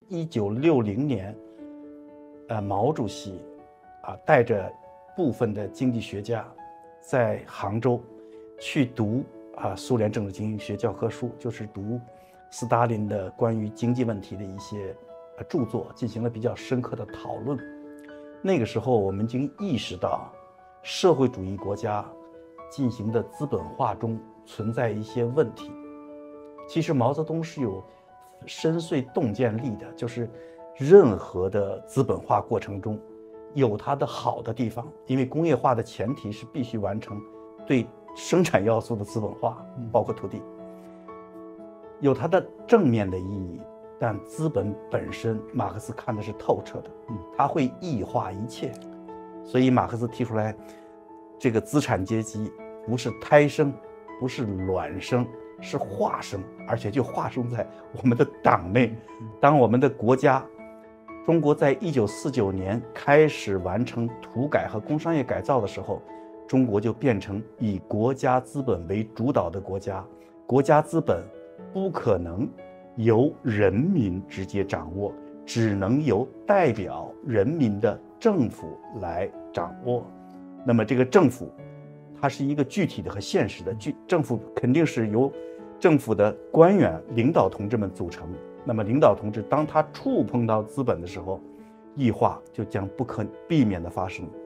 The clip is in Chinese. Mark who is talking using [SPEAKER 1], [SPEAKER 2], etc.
[SPEAKER 1] 1960年，毛主席带着部分的经济学家在杭州去读苏联政治经济学教科书，就是读斯大林的关于经济问题的一些著作，进行了比较深刻的讨论。那个时候我们已经意识到社会主义国家进行的资本化中存在一些问题。其实毛泽东是有深邃洞见力的，就是任何的资本化过程中有它的好的地方，因为工业化的前提是必须完成对生产要素的资本化，包括土地，有它的正面的意义，但资本本身马克思看的是透彻的，它会异化一切。所以马克思提出来，这个资产阶级不是胎生，不是卵生，是化生，而且就化生在我们的党内。当我们的国家中国在1949年开始完成土改和工商业改造的时候，中国就变成以国家资本为主导的国家，国家资本不可能由人民直接掌握，只能由代表人民的政府来掌握。那么这个政府它是一个具体的和现实的，政府肯定是由政府的官员领导同志们组成。那么领导同志当他触碰到资本的时候，异化就将不可避免的发生。